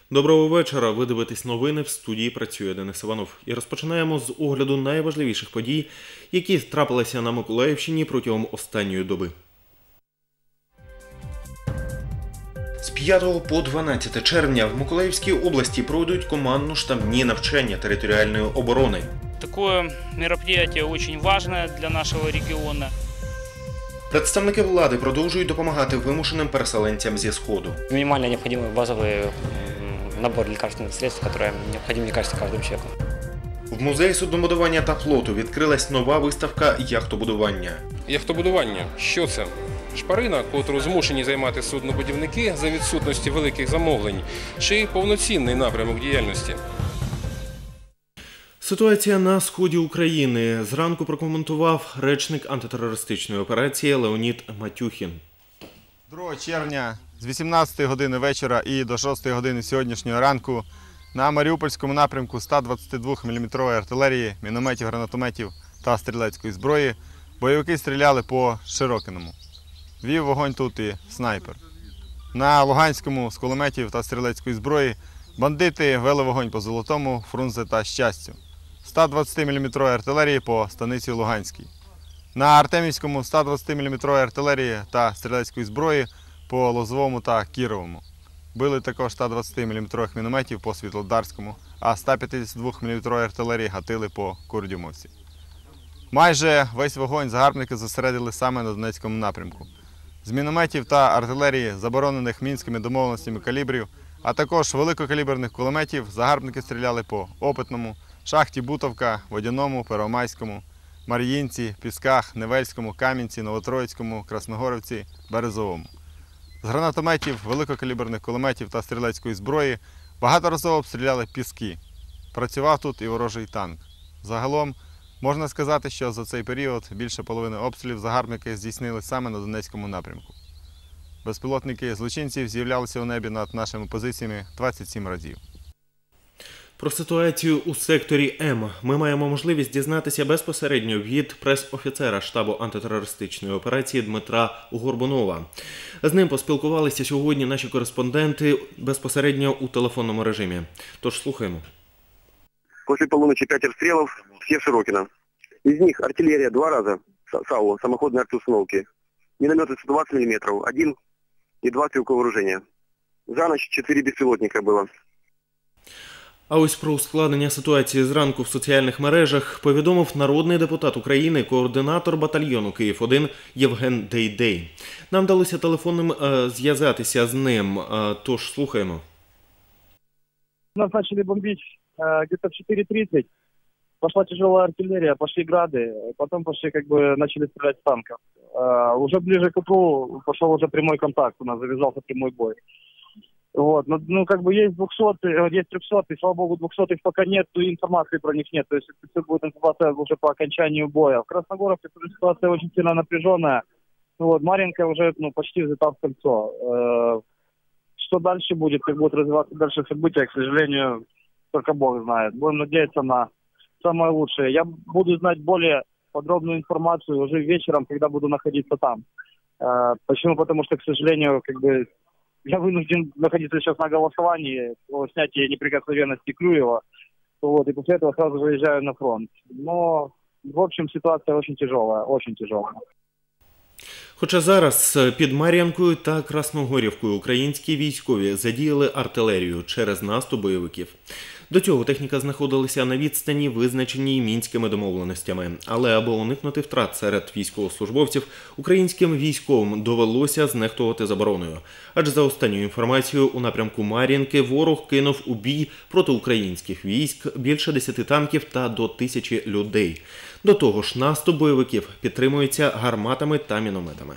Доброго вечора. Ви дивитесь новини. В студії працює Денис Іванов. І розпочинаємо з огляду найважливіших подій, які трапилися на Миколаївщині протягом останньої доби. З 5 по 12 червня в Миколаївській області пройдуть командно-штабні навчання територіальної оборони. Такое мероприятие очень важное для нашего региона. Представники влади продовжують допомагати вимушеним переселенцям зі Сходу. Минимально необходимый базовый набор лекарственных средств, которые необходимы, мне кажется, каждому человеку. В музеї суднобудування та флоту відкрилась нова виставка «Яхтобудування». Яхтобудування – що це? Шпарина, котру змушені займати суднобудівники за відсутності великих замовлень, чи повноцінний напрямок діяльності? Ситуація на сході України зранку прокоментував речник антитерористичної операції Леонід Матюхін. 2 червня з 18 години вечора і до 6 години сьогоднішнього ранку на Маріупольському напрямку 122 мм артилерії, мінометів, гранатометів та стрілецької зброї бойовики стріляли по Широкиному. Вів вогонь тут і снайпер. На Луганському з кулеметів та стрілецької зброї бандити вели вогонь по Золотому, Фрунзе та Щастю. 120 мм артилерії по станиці Луганській. На Артемівському 120 мм артилерії та стрілецької зброї по Лозовому та Кіровому. Били також 120 мм мінометів по Світлодарському, а 152 мм артилерії гатили по Курдюмовці. Майже весь вогонь загарбники зосередили саме на Донецькому напрямку. З мінометів та артилерії, заборонених мінськими домовленостями калібрів, а також великокаліберних кулеметів, загарбники стріляли по Опитному, Шахті Бутовка, Водяному, Первомайському, Мар'їнці, Пісках, Невельському, Кам'янці, Новотроїцькому, Красногорівці, Березовому. З гранатометів, великокаліберних кулеметів та стрілецької зброї багаторазово обстріляли Піски. Працював тут і ворожий танк. Загалом, можна сказати, що за цей період більше половини обстрілів загарбники здійснили саме на Донецькому напрямку. Безпілотники злочинців з'являлися у небі над нашими позиціями 27 разів. Про ситуацію у секторі М ми маємо можливість дізнатися безпосередньо від прес-офіцера штабу антитерористичної операції Дмитра Горбунова. З ним поспілкувалися сьогодні наші кореспонденти безпосередньо у телефонному режимі. Тож слухаємо. После полуночи 5 обстрелов, все в Широкино. Из них артиллерия 2 раза, САУ, самоходные артустановки. Минометы 120 мм, 1 и 2 стрелкового вооружения. За ночь 4 беспилотника было. А ось про ускладнення ситуації зранку в соціальних мережах повідомив народний депутат України, координатор батальйону Київ-1 Євген Дейдей. Нам вдалося телефонним зв'язатися з ним, тож слухаємо. Нас начали бомбить где-то в 4:30. Пошла тяжелая артиллерия, пошли грады, потом начали стрелять с танков. Уже ближе к утру пошел уже прямой контакт, у нас завязался прямой бой. Вот, есть 200, есть 300, и слава богу 200 пока нет, и информации про них нет. То есть это будет информация уже по окончанию боя. В Красногоровке ситуация очень сильно напряженная. Вот, Марьинка уже почти взята в кольцо. Что дальше будет, как будут развиваться дальше события, к сожалению, только Бог знает. Будем надеяться на самое лучшее. Я буду знать более подробную информацию уже вечером, когда буду находиться там. Почему? Потому что, к сожалению, я вынужден находиться сейчас на голосовании о снятии неприкосновенности Клюева. Вот, и после этого сразу выезжаю на фронт. Но, в общем, ситуация очень тяжелая, очень тяжелая. Хоча зараз під Мар'янкою та Красногорівкою українські військові задіяли артилерію через наступ бойовиків. До цього техніка знаходилася на відстані, визначеній мінськими домовленостями. Але аби уникнути втрат серед військовослужбовців, українським військовим довелося знехтувати забороною. Адже за останньою інформацією, у напрямку Мар'їнки ворог кинув у бій проти українських військ більше 10 танків та до 1000 людей. До того ж, наступ бойовиків підтримується гарматами та мінометами.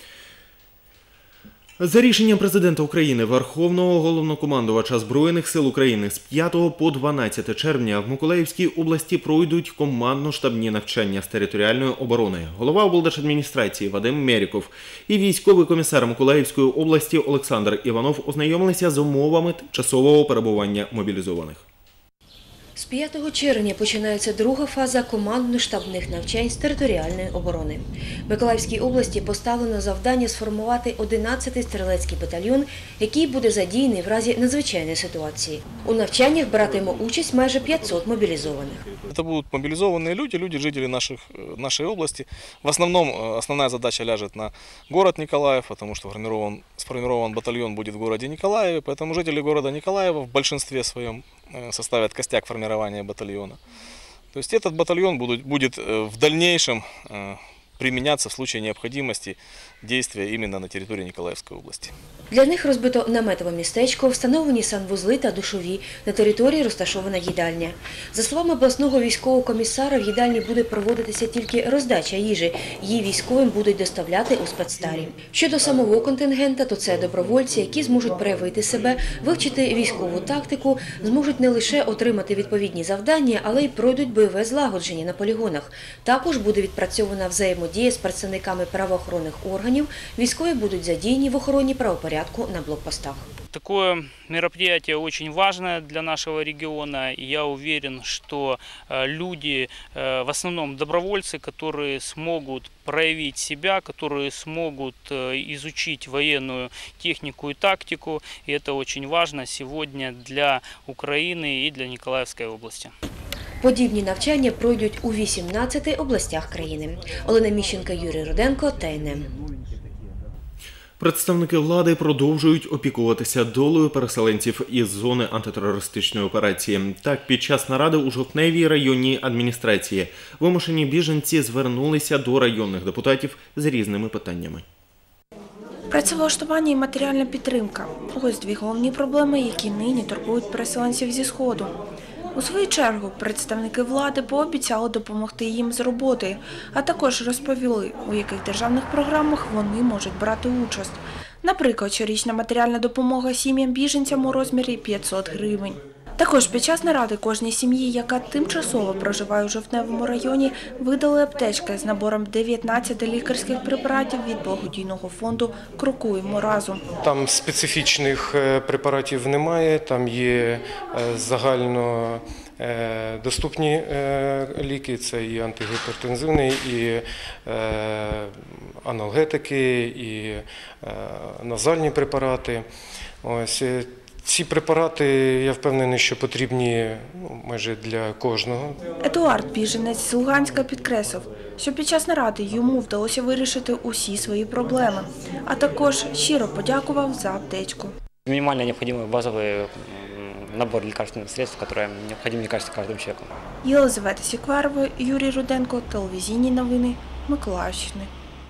За рішенням президента України, Верховного Головнокомандувача Збройних сил України з 5 по 12 червня в Миколаївській області пройдуть командно-штабні навчання з територіальної оборони. Голова облдержадміністрації Вадим Меріков і військовий комісар Миколаївської області Олександр Іванов ознайомилися з умовами тимчасового перебування мобілізованих. З 5 червня починається друга фаза командно-штабних навчань з територіальної оборони. Миколаївській області поставлено завдання сформувати 11-й стрілецький батальйон, який буде задіяний в разі надзвичайної ситуації. У навчаннях братиме участь майже 500 мобілізованих. Это будут мобилизованные люди, жители нашей области. В основном основная задача ляжет на город Николаев, потому что сформирован батальон будет в городе Николаеве, поэтому жители города Николаева в большинстве своем составят костяк формирования батальона. То есть этот батальон будет в дальнейшем применяться в случае необходимости действия именно на території Николаевской области. Для них розбито наметове містечко, встановлені санвузли та душові, на території розташована їдальня. За словами обласного військового комісара, в їдальні буде проводитися тільки роздача їжі, її військовим будуть доставляти у спецтарі. Щодо самого контингента, то це добровольці, які зможуть проявити себе, вивчити військову тактику, зможуть не лише отримати відповідні завдання, але й пройдуть бойове злагодження на полігонах. Також буде відпрацьована взаємодія з представниками правоохоронних органів, військові будуть задіяні в охороні правопорядку на блокпостах. Такое мероприятие очень важное для нашего региона. И я уверен, что люди, в основном добровольцы, которые смогут проявить себя, которые смогут изучить военную технику и тактику. И это очень важно сегодня для Украины и для Николаевской области. Подібні навчання пройдуть у 18 областях країни. Олена Міщенко, Юрій Руденко, ТНМ. Представники влади продовжують опікуватися долею переселенців із зони антитерористичної операції. Так, під час наради у Жовтневій районній адміністрації вимушені біженці звернулися до районних депутатів з різними питаннями. Працевлаштування і матеріальна підтримка – ось дві головні проблеми, які нині турбують переселенців зі Сходу. У свою чергу, представники влади пообіцяли допомогти їм з роботою, а також розповіли, у яких державних програмах вони можуть брати участь. Наприклад, щорічна матеріальна допомога сім'ям-біженцям у розмірі 500 гривень. Також під час наради кожній сім'ї, яка тимчасово проживає у Жовтневому районі, видали аптечки з набором 19 лікарських препаратів від благодійного фонду «Крокуємо разом». Там специфічних препаратів немає, там є загально доступні ліки, це і антигіпертензивні, і анальгетики, і назальні препарати. Ось. Ці препарати, я впевнений, що потрібні майже для кожного. Едуард, біженець з Луганська, підкреслив, що під час наради йому вдалося вирішити усі свої проблеми, а також щиро подякував за аптечку. Минимально необходимый базовый набор лекарственных средств, которые необходимы, мне кажется, каждому человеку. Єлизавета Сікварова, Юрій Руденко, телевізійні новини Миколаївщини.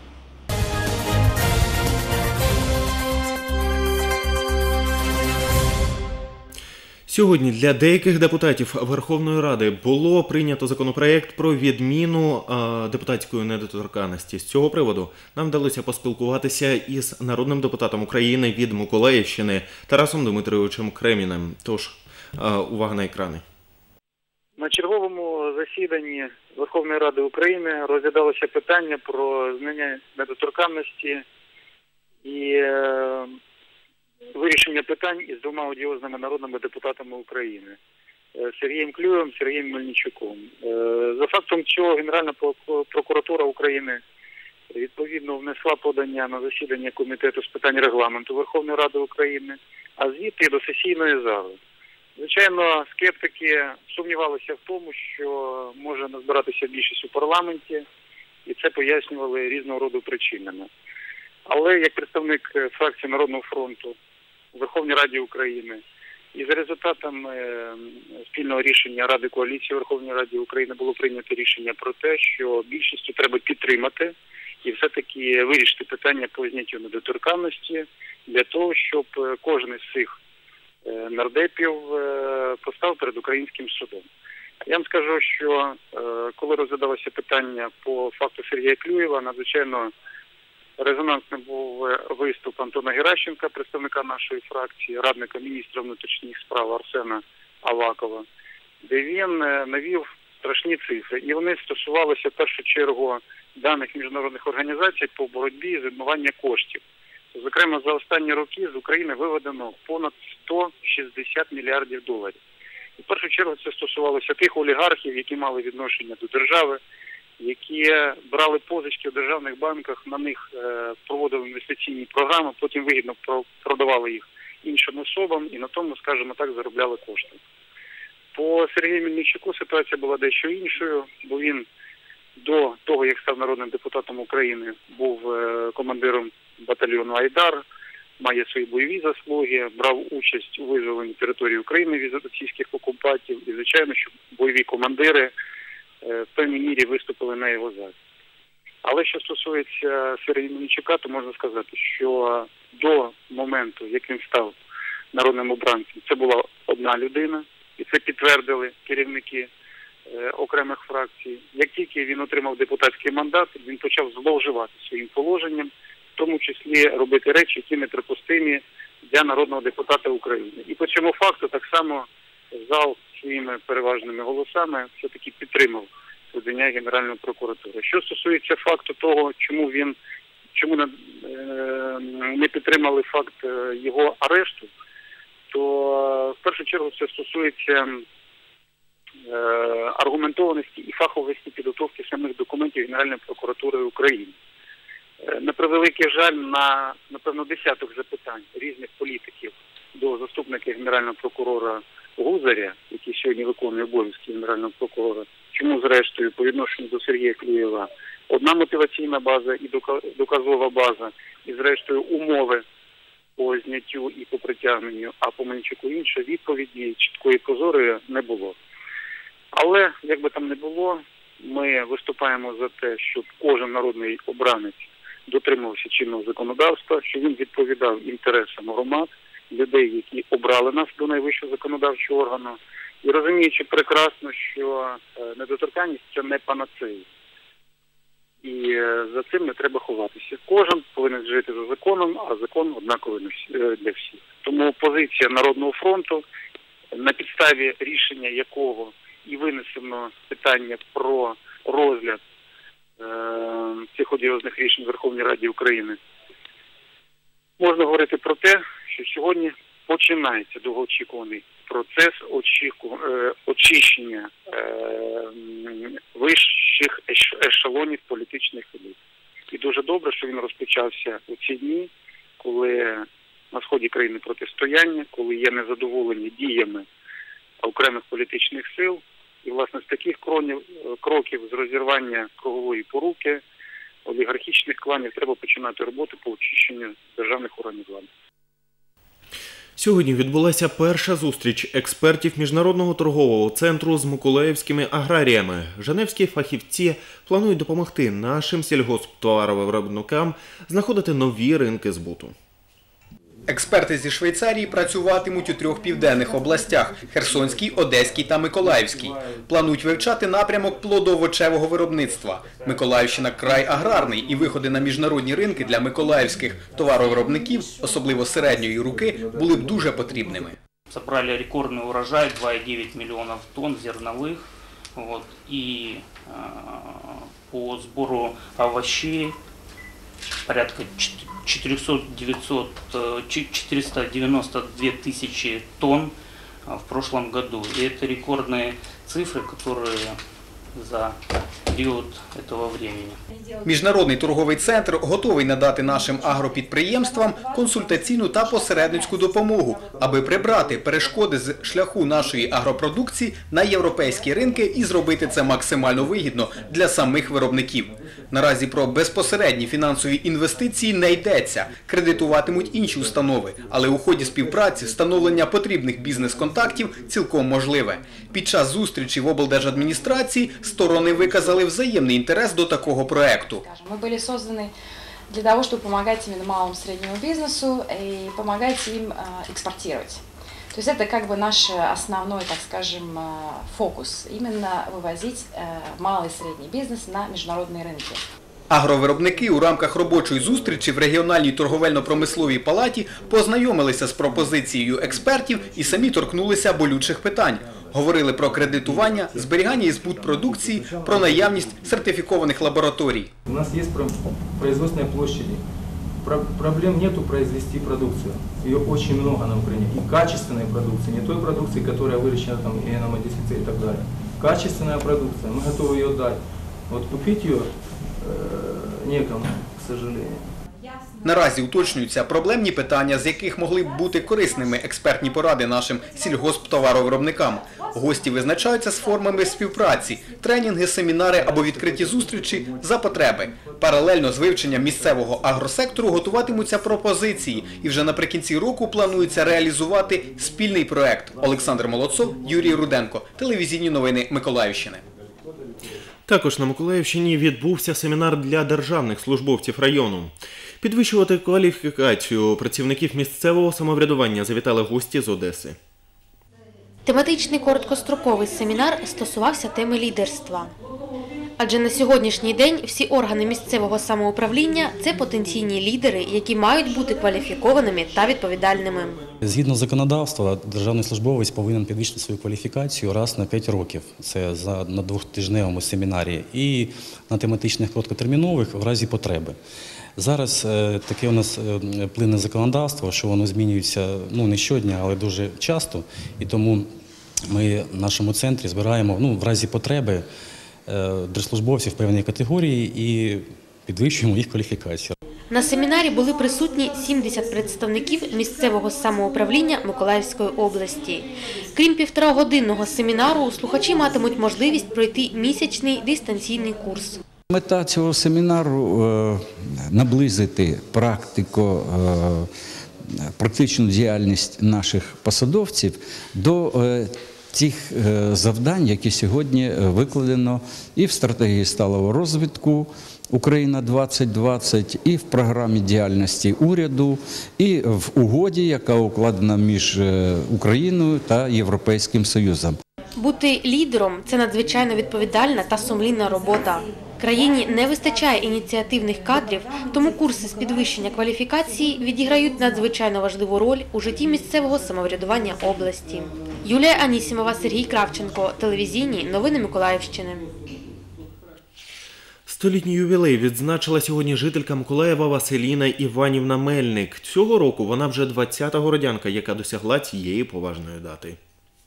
Сьогодні для деяких депутатів Верховної Ради було прийнято законопроект про відміну депутатської недоторканності. З цього приводу нам вдалося поспілкуватися із народним депутатом України від Миколаївщини Тарасом Дмитровичем Кремінем. Тож, увага на екрани. На черговому засіданні Верховної Ради України розглядалося питання про зняття недоторканності і вирішення питань із двома одіозними народними депутатами України – Сергієм Клюєвим, Сергієм Мельничуком. За фактом цього Генеральна прокуратура України відповідно внесла подання на засідання Комітету з питань регламенту Верховної Ради України, а звідти до сесійної зали. Звичайно, скептики сумнівалися в тому, що може назбиратися більшість у парламенті, і це пояснювали різного роду причинами. Але як представник фракції Народного фронту у Верховній Раді України і за результатами спільного рішення Ради коаліції Верховної Ради України було прийнято рішення про те, що більшістю треба підтримати і все-таки вирішити питання по зняттю недоторканності для того, щоб кожен із цих нардепів постав перед українським судом. Я вам скажу, що коли розглядалося питання по факту Сергія Клюєва, надзвичайно резонансним був виступ Антона Геращенка, представника нашої фракції, радника міністра внутрішніх справ Арсена Авакова, де він навів страшні цифри. І вони стосувалися в першу чергу даних міжнародних організацій по боротьбі з відмиванням коштів. Зокрема, за останні роки з України виведено понад 160 мільярдів доларів. В першу чергу це стосувалося тих олігархів, які мали відношення до держави, які брали позички в державних банках, на них проводили інвестиційні програми, потім вигідно продавали їх іншим особам і на тому, скажімо так, заробляли кошти. По Сергію Мельничуку ситуація була дещо іншою, бо він до того, як став народним депутатом України, був командиром батальйону «Айдар», має свої бойові заслуги, брав участь у визволенні території України від російських окупантів і, звичайно, що бойові командири в певній мірі виступили на його захист. Але що стосується Сергія Мельничука, то можна сказати, що до моменту, як він став народним обранцем, це була одна людина, і це підтвердили керівники окремих фракцій. Як тільки він отримав депутатський мандат, він почав зловживати своїм положенням, в тому числі робити речі, які неприпустимі для народного депутата України. І по цьому факту так само зал своїми переважними голосами все-таки підтримав подання Генеральної прокуратури. Що стосується факту того, чому не підтримали факт його арешту, то в першу чергу це стосується аргументованості і фаховості підготовки самих документів Генеральної прокуратури України. На превеликий жаль, на, напевно, десяток запитань різних політиків до заступника Генерального прокурора Гузаря, який сьогодні виконує обов'язки Генерального прокурора, чому, зрештою, по відношенню до Сергія Клюєва одна мотиваційна база і доказова база, і, зрештою, умови по зняттю і по притягненню, а по Мельничуку інша, відповіді чіткої прозорої не було. Але, як би там не було, ми виступаємо за те, щоб кожен народний обранець дотримувався чинного законодавства, що він відповідав інтересам громад, людей, які обрали нас до найвищого законодавчого органу, і розуміючи прекрасно, що недоторканність – це не панацея. І за цим не треба ховатися. Кожен повинен жити за законом, а закон однаковий для всіх. Тому позиція Народного фронту, на підставі рішення якого і винесено питання про розгляд цих одіозних рішень Верховній Раді України, можна говорити про те, що сьогодні починається довгоочікуваний процес очищення вищих ешелонів політичних еліт. І дуже добре, що він розпочався у ці дні, коли на сході країни протистояння, коли є незадоволені діями окремих політичних сил. І, власне, з таких кроків, з розірвання кругової поруки, олігархічних кланів, треба починати роботу по очищенню державних органів влади. Сьогодні відбулася перша зустріч експертів Міжнародного торгового центру з миколаївськими аграріями. Женевські фахівці планують допомогти нашим сільгосптоваровиробникам знаходити нові ринки збуту. Експерти зі Швейцарії працюватимуть у 3 південних областях – Херсонській, Одеській та Миколаївській. Планують вивчати напрямок плодово-овочевого виробництва. Миколаївщина – край аграрний, і виходи на міжнародні ринки для миколаївських товаровиробників, особливо середньої руки, були б дуже потрібними. Собрали рекордний урожай – 2,9 мільйонів тонн зернових. І по збору овочей порядка 492 тысячи тонн в прошлом году. И это рекордные цифры, которые за період цього времени. Міжнародний торговий центр готовий надати нашим агропідприємствам консультаційну та посередницьку допомогу, аби прибрати перешкоди з шляху нашої агропродукції на європейські ринки і зробити це максимально вигідно для самих виробників. Наразі про безпосередні фінансові інвестиції не йдеться, кредитуватимуть інші установи, але у ході співпраці встановлення потрібних бізнес-контактів цілком можливе. Під час зустрічі в облдержадміністрації сторони виказали взаємний інтерес до такого проекту. Мы были созданы для того, чтобы помогать именно малому и среднему бизнесу и помогать им экспортировать. То есть это как бы наш основной, так скажем, фокус. Именно вывозить малый и средний бизнес на международные рынки. Агровиробники у рамках робочої зустрічі в регіональній торговельно-промисловій палаті познайомилися з пропозицією експертів і самі торкнулися болючих питань. Говорили про кредитування, зберігання і збут продукції, про наявність сертифікованих лабораторій. У нас є производственні площади Проблем нету произвести продукцию. Ее очень много на Украине. И качественной продукции, не той продукции, которая выращена там и на модификации и так далее. Качественная продукция, мы готовы ее дать. Вот купить ее некому, к сожалению. Наразі уточнюються проблемні питання, з яких могли б бути корисними експертні поради нашим сільгосптоваровиробникам. Гості визначаються з формами співпраці, тренінги, семінари або відкриті зустрічі за потреби. Паралельно з вивченням місцевого агросектору готуватимуться пропозиції. І вже наприкінці року планується реалізувати спільний проект. Олександр Молодцов, Юрій Руденко. Телевізійні новини Миколаївщини. Також на Миколаївщині відбувся семінар для державних службовців району. Підвищувати кваліфікацію працівників місцевого самоврядування завітали гості з Одеси. Тематичний короткостроковий семінар стосувався теми лідерства. Адже на сьогоднішній день всі органи місцевого самоуправління – це потенційні лідери, які мають бути кваліфікованими та відповідальними. Згідно законодавства, державний службовець повинен підвищити свою кваліфікацію раз на 5 років. Це на двотижневому семінарі і на тематичних короткотермінових в разі потреби. Зараз таке у нас плине законодавство, що воно змінюється не щодня, але дуже часто. І тому ми в нашому центрі збираємо в разі потреби держслужбовців певної категорії і підвищуємо їх кваліфікацію. На семінарі були присутні 70 представників місцевого самоуправління Миколаївської області. Крім півторагодинного семінару, слухачі матимуть можливість пройти місячний дистанційний курс. Мета цього семінару – наблизити практичну діяльність наших посадовців до тих завдань, які сьогодні викладено і в стратегії сталого розвитку «Україна-2020», і в програмі діяльності уряду, і в угоді, яка укладена між Україною та Європейським Союзом. Бути лідером – це надзвичайно відповідальна та сумлінна робота. Країні не вистачає ініціативних кадрів, тому курси з підвищення кваліфікації відіграють надзвичайно важливу роль у житті місцевого самоврядування області. Юлія Анісімова, Сергій Кравченко. Телевізійні новини Миколаївщини. Столітній ювілей відзначила сьогодні жителька Миколаєва Василіна Іванівна Мельник. Цього року вона вже 20-та городянка, яка досягла цієї поважної дати.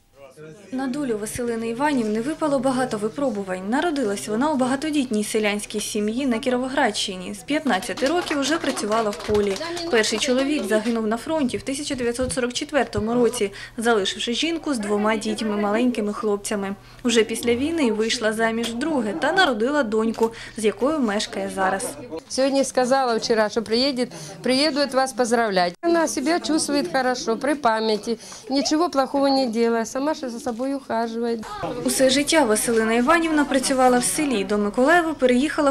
На долю Василини Іванівни випало багато випробувань. Народилась вона у багатодітній селянській сім'ї на Кіровоградщині. З 15 років вже працювала в полі. Перший чоловік загинув на фронті в 1944 році, залишивши жінку з 2 дітьми, маленькими хлопцями. Уже після війни вийшла заміж вдруге та народила доньку, з якою мешкає зараз. Сьогодні сказала вчора, що приїдуть вас поздравляти. Вона себе чувствує добре, при пам'яті, нічого плохого не робить, сама за собою ухажує. Усе життя Василина Іванівна працювала в селі. До Миколаєва переїхала в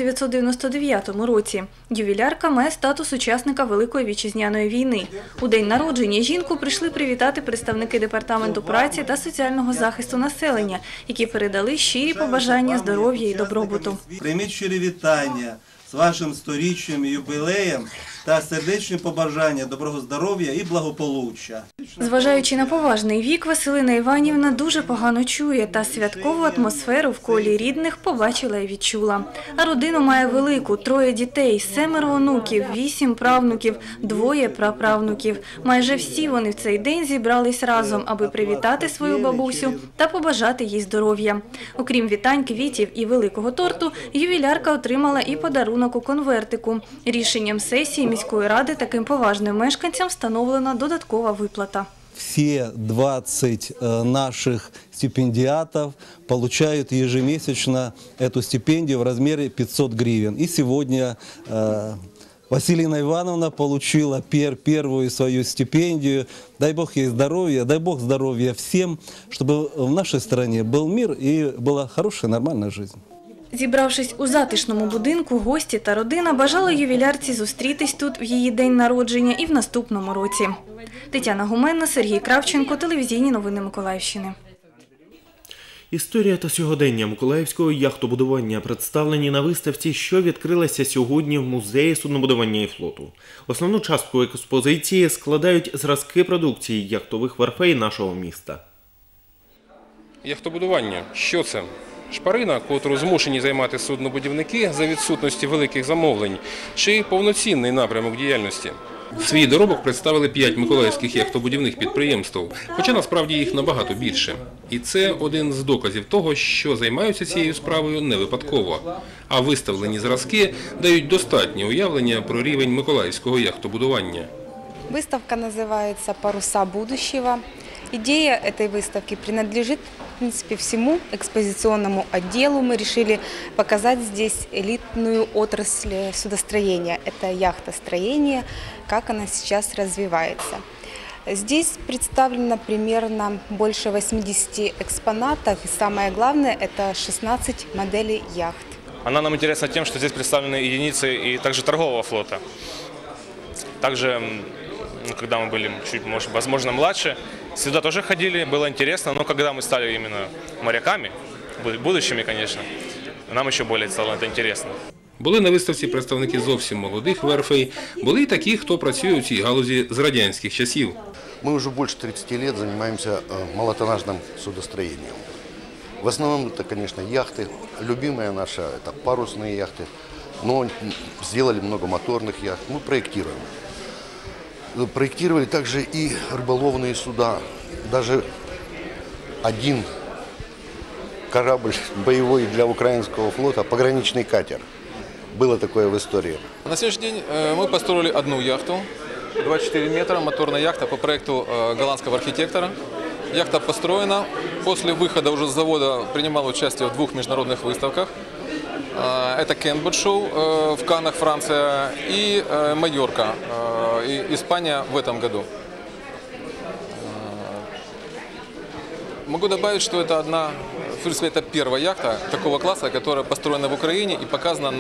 1999 році. Ювілярка має статус учасника Великої вітчизняної війни. У день народження жінку прийшли привітати представники Департаменту праці та соціального захисту населення, які передали щирі побажання здоров'я і добробуту. Прийміть щирі вітання з вашим сторіччям, юбілеєм та сердечні побажання доброго здоров'я і благополуччя. Зважаючи на поважний вік, Василина Іванівна дуже погано чує та святкову атмосферу в колі рідних побачила і відчула. А родину має велику – 3 дітей, 7 онуків, 8 правнуків, 2 праправнуків. Майже всі вони в цей день зібрались разом, аби привітати свою бабусю та побажати їй здоров'я. Окрім вітань, квітів і великого торту, ювілярка отримала і подарунок у конвертику. Рішенням сесії міської ради таким поважним мешканцям встановлена додаткова виплата. Все 20 наших стипендиатов получают ежемесячно эту стипендию в размере 500 гривен. И сегодня Василина Ивановна получила первую свою стипендию. Дай Бог ей здоровья, дай Бог здоровья всем, чтобы в нашей стране был мир и была хорошая, нормальная жизнь. Зібравшись у затишному будинку, гості та родина бажали ювілярці зустрітись тут в її день народження і в наступному році. Тетяна Гуменна, Сергій Кравченко, телевізійні новини Миколаївщини. Історія та сьогодення миколаївського яхтобудування представлені на виставці, що відкрилася сьогодні в музеї суднобудування і флоту. Основну частку експозиції складають зразки продукції яхтових варфей нашого міста. Яхтобудування – що це? Шпарина, котру змушені займати суднобудівники за відсутності великих замовлень, чи повноцінний напрямок діяльності. Свій доробок представили 5 миколаївських яхтобудівних підприємств, хоча насправді їх набагато більше. І це один з доказів того, що займаються цією справою не випадково. А виставлені зразки дають достатнє уявлення про рівень миколаївського яхтобудування. Выставка называется «Паруса будущего». Идея этой выставки принадлежит, в принципе, всему экспозиционному отделу. Мы решили показать здесь элитную отрасль судостроения. Это яхтостроение, как она сейчас развивается. Здесь представлено примерно больше 80 экспонатов. И самое главное – это 16 моделей яхт. Она нам интересна тем, что здесь представлены единицы и также торгового флота. Также, когда мы были чуть, возможно, младше, сюда тоже ходили, было интересно, но когда мы стали именно моряками, будущими, конечно, нам еще более стало это интересно. Були на виставці представники зовсім молодих верфей, були й такі, хто працює у цій галузі з радянських часів. Мы уже больше 30 лет занимаемся малотоннажным судостроением. В основном это, конечно, яхты. Любимая наша – это парусные яхты, но сделали много моторных яхт. Мы проектируем. Проектировали также и рыболовные суда. Даже один корабль боевой для украинского флота, пограничный катер. Было такое в истории. На сегодняшний день мы построили одну яхту, 24 метра, моторная яхта по проекту голландского архитектора. Яхта построена. После выхода уже с завода принимала участие в 2 международных выставках. Это Кенбург-шоу в Каннах, Франция, и Майорка, Испания в этом году. Могу добавить, что это в принципе, это первая яхта такого класса, которая построена в Украине и показана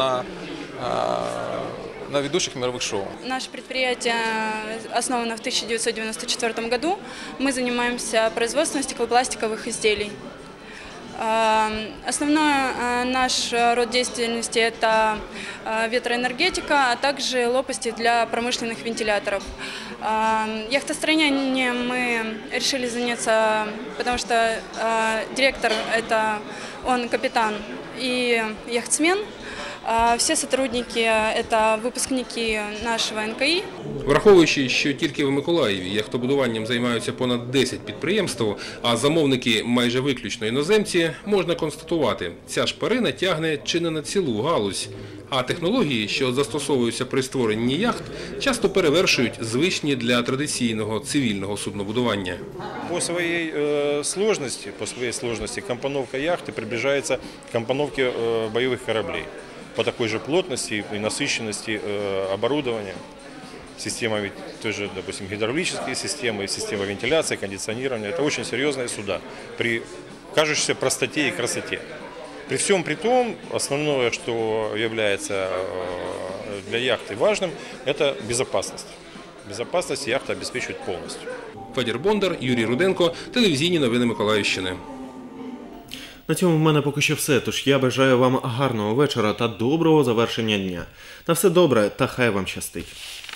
на ведущих мировых шоу. Наше предприятие основано в 1994 году. Мы занимаемся производством стеклопластиковых изделий. Основной наш род деятельности – это ветроэнергетика, а также лопасти для промышленных вентиляторов. Яхтостроением мы решили заняться, потому что директор – он капитан и яхтсмен. Всі сотрудники – це випускники нашого НКІ. Враховуючи, що тільки в Миколаєві яхтобудуванням займаються понад 10 підприємств, а замовники майже виключно іноземці, можна констатувати, ця шпарина тягне чи не на цілу галузь. А технології, що застосовуються при створенні яхт, часто перевершують звичні для традиційного цивільного суднобудування. По своей сложности компоновка яхты приближается к компоновке боевых кораблей. По такой же плотности и насыщенности оборудования. Система, тоже, допустим, гидравлические системы, система вентиляции, кондиционирования. Это очень серьезные суда при кажущейся простоте и красоте. При всем при том, основное, что является для яхты важным, это безопасность. Безопасность яхта обеспечивает полностью. Федір Бондар, Юрій Руденко, телевізійні новини Миколаївщини. На цьому в мене поки що все, тож я бажаю вам гарного вечора та доброго завершення дня. На все добре та хай вам щастить.